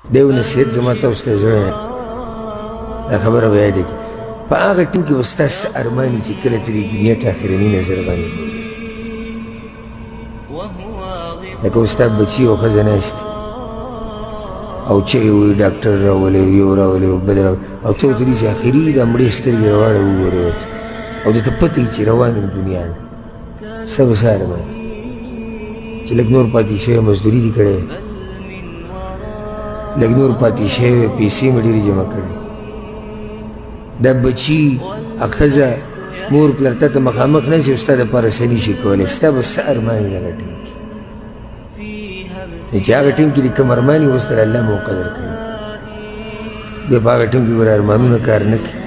دا یو نصیحت زما تاسو ته زړه دا خبره به یاده کړي په هغه ټیم کې به ستاسو ارمان وي چې کله ته د دنیا ته اخرني نظر باندې ګورې لکه اوس ستا بچي او ښځه ناست دي او چغې وایي ډاکټر راولئ یو راولئ او بل راولئ او ته ورته دي چې اخري دا مړې سترګې راواړه وګورې ورته او درته پته وي چې روان یم دنیا نه ستا به څه ارمان چې لږ نور پاتې شوی مزدوري دي کړې لږ نور پاتې شوی پیسې مې ډېرې جمع کړې دا بچي ښځه مور پلار ته ته مخامخ نه شي او ستا دپاره څه نه شي کولی ستا به څه ارمان وي هغه ټیم کې چې هغه ټیم کې دې کوم ارمان وي اوس در الله موقع درکړې بیا په هغه ټیم کې ګوره ارمانونه کار نه کوي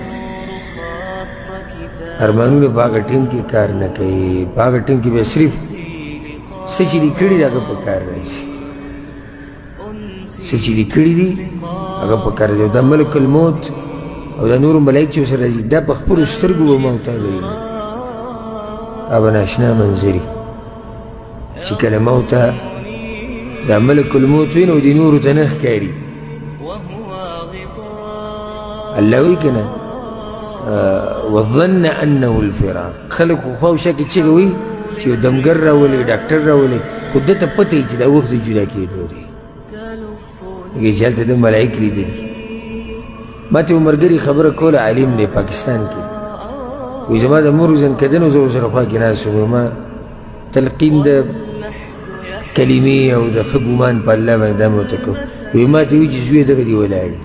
ارمانونه په هغه ټیم کې کار نه کوي په هغه ټیم کې بیا صرف څه چې دې کړي دي هغه په کار راځي څه چې دې کړي دي هغه په کار راځي او دا ملک الموت او دا نورو ملایک چې ورسره راځي دا په خپلو سترګو به ما ته ویل دا به ناشنا منظري چې کله ما ته دا ملک الموت وي نو دې نورو ته نه ښکاري الله وایي که نه وظن انه الفراق خلک خو خوا او شا کې چغې وایي چې یو دمګر راولئ ډاکټر راولئ خو ده ته پته وي چې دا وخت د جدا کېدو دی لکه چې هلته ده ملایک لیدلي ما ته یو ملګري خبره کوله عالم دی پاکستان کې وایي زما د مور زنکدن زه ورسره خوا کې ناست وم ما تلقین د کلمې او د ښه ګمان په الله باندې دا مې ورته کوم وایي ما ته وایي چې زوی دغه دې ولاړ دي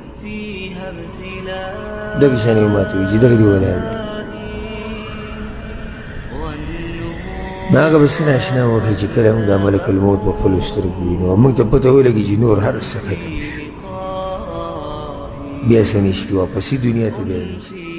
دغه شان یې ما ته وایي چې دغه دې ولاړ دي نو هغه به څه ناشنا وښیي چې کله موږ دا ملک الموت په خپلو سترګو وینو او موږ ته پته ولګي چې نور هر څه ختم شو بیا څه نشته واپسې دنیا ته بیا نشته